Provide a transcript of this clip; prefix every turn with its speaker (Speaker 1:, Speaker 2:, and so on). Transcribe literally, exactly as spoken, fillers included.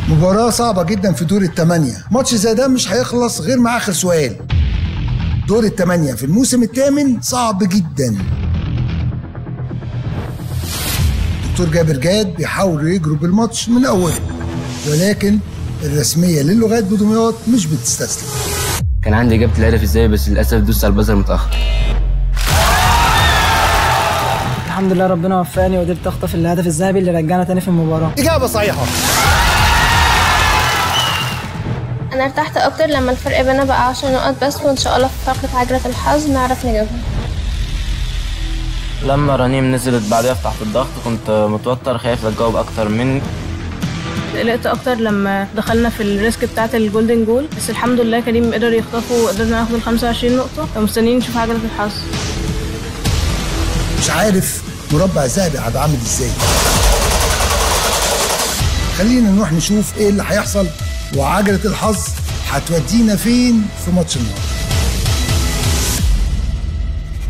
Speaker 1: مباراة صعبة جدا في دور الثمانية. ماتش زي ده مش هيخلص غير مع آخر سؤال. دور الثمانية في الموسم الثامن صعب جدا. دكتور جابر جاد بيحاولوا يجروا بالماتش من أوله، ولكن الرسمية للغات بدمياط مش بتستسلم.
Speaker 2: كان عندي إجابة الهدف ازاي، بس للأسف دوست على البازر متأخر.
Speaker 3: الحمد لله ربنا وفقني وقدرت اخطف الهدف الذهبي اللي رجعنا تاني في المباراة.
Speaker 1: إجابة صحيحة.
Speaker 4: أنا ارتحت أكتر لما الفرق بينا بقى عشر نقط بس، وإن شاء الله في فقرة عجلة الحظ نعرف نجيبها.
Speaker 2: لما رنيم نزلت بعدها تحت الضغط كنت متوتر خايف أتجاوب أكتر مني.
Speaker 3: قلقت أكتر لما دخلنا في الريسك بتاعة الجولدن جول، بس الحمد لله كريم قدر يخطفه وقدرنا ناخد ال خمسة وعشرين نقطة، ومستنيين نشوف عجلة الحظ.
Speaker 1: مش عارف مربع ذهبي هيبقى عامل ازاي. خلينا نروح نشوف ايه اللي هيحصل وعجلة الحظ هتودينا فين في ماتش النهارده.